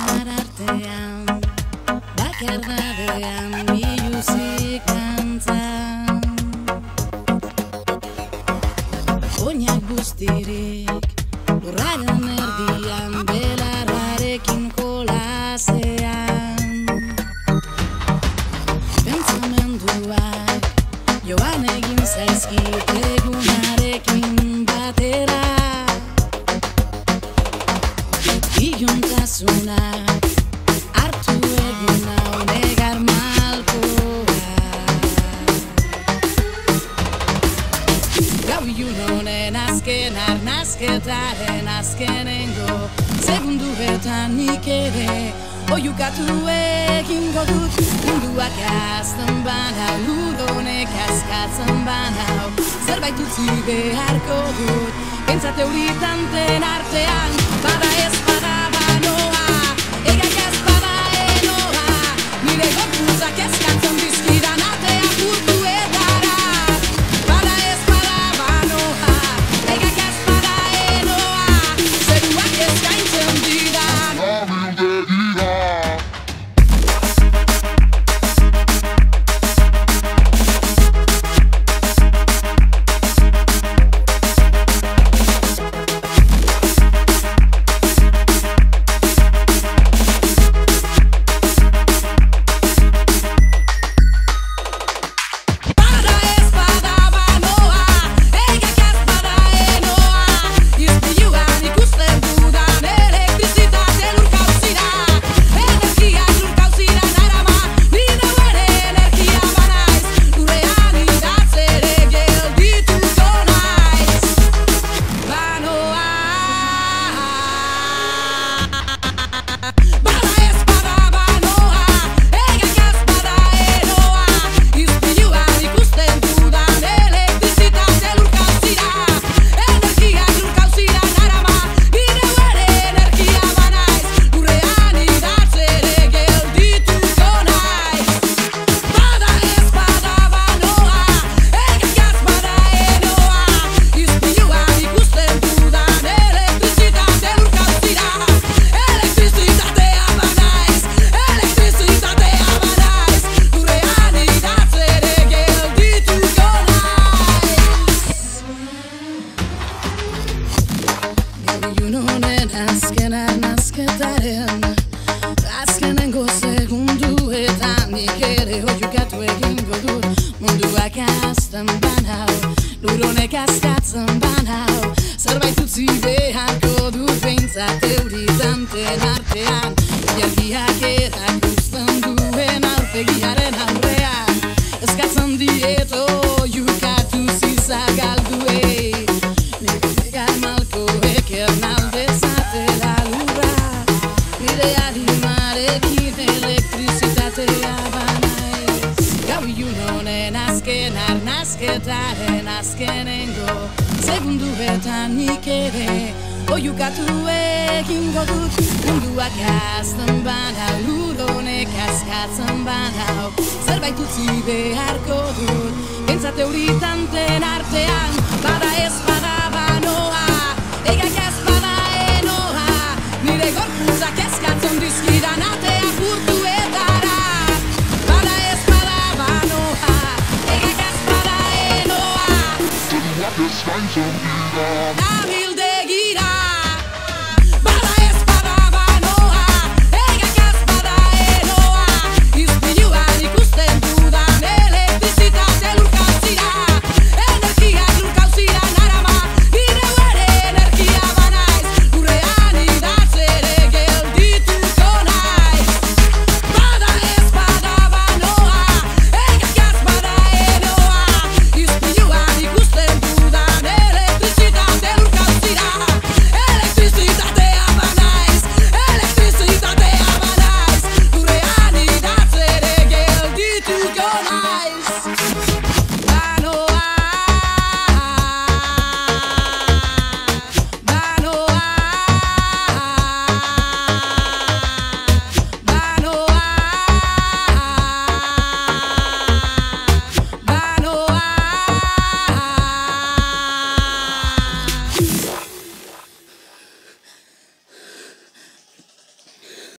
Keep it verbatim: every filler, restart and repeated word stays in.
Bakar artean, bakar dadean, biluzik dantzan. Oinak guztirik, lurraren erdian, belarrarekin kolasean. Pentsamenduak, joan egin zaizkit egunarekin batera. Iluntasunak hartu egin hau negar malkoa. Gau ilun honen azken arnazketaren azkenengo segunduetan nik ere oiukatu egingo dut. Munduak azten banau, ludonek askatzen banau, zerbait utzi beharko dut. Pentsat euritanten artean, bada ez bada banoa, egak ez bada enoa, nire gorputzak eskatzen dizkidan artea purtuetara. Bada ez bada banoa, egak ez bada enoa, zeruak eskaintzen didan. Azken arnazketaren azkenengo segunduetan nik ere oiukatu egingo dut. Munduak azten banau, luronek askatzen banau, zerbait utzi beharko dut. Behintzat euritanten artean, jargiak erakusten duen aurpegiaren aurrean, eskatzen diet oiukatu zizagalduei. Nire negar malkoek ernalde zatela lurra, nire animarekin elektrizitatea banaiz. Gau ilun honen azken arnazketaren azkenengo segunduetan nik ere oiukatu egingo dut. Munduak azten banau, luronek askatzen banau, zerbait utzi beharko dut. Pentsat euritanten artean, bada ez bada banoa, egak ez bada enoa, nire gorputzak eskatzen dizkidan artea purtuetara. Bada ez bada banoa, egak ez bada enoa, zeruak eskaintzen didan.